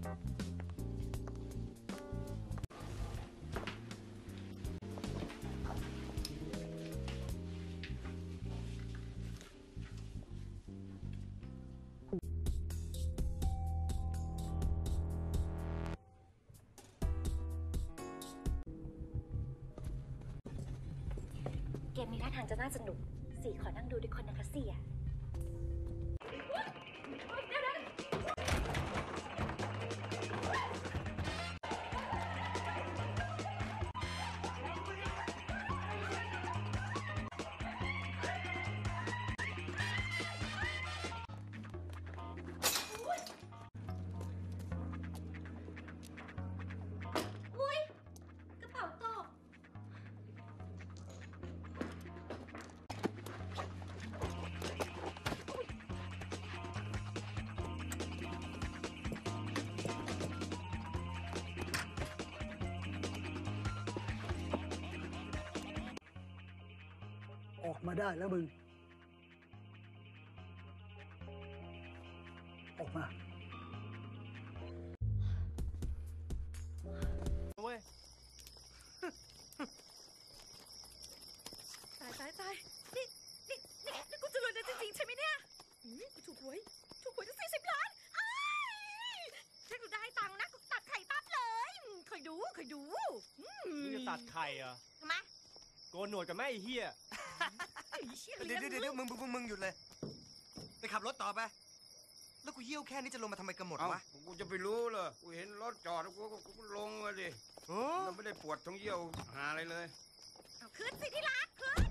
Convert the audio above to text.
เกมนี้ท่าทางจะน่าสนุกสี่ขอนั่งดูด้วยคนนะคะเสี่ยอุ้ยกระเป๋าตกออกมาได้แล้วมึง ออกมาเว้ยตายนี่กูจะรวยได้จริงๆใช่ไหมเนี่ยกูถูกหวยตั้ง40 ล้านอ้ายถ้ากูได้ตังค์นะกูตัดไข่ปั๊บเลยคอยดูมึงจะตัดไข่เหรอทำไมโกนหนวดกับแม่ไอ้เหี้ยเดี๋ยวมึงหยุดเลยไปขับรถต่อไปแล้วกูเยี่ยวแค่นี้จะลงมาทำไมกันหมดวะกูจะไปรู้เหรอกูเห็นรถจอดกูลงมาดิเราไม่ได้ปวดท้องเยี่ยวหาอะไรเลยเอาขึ้นสิที่รักขึ้น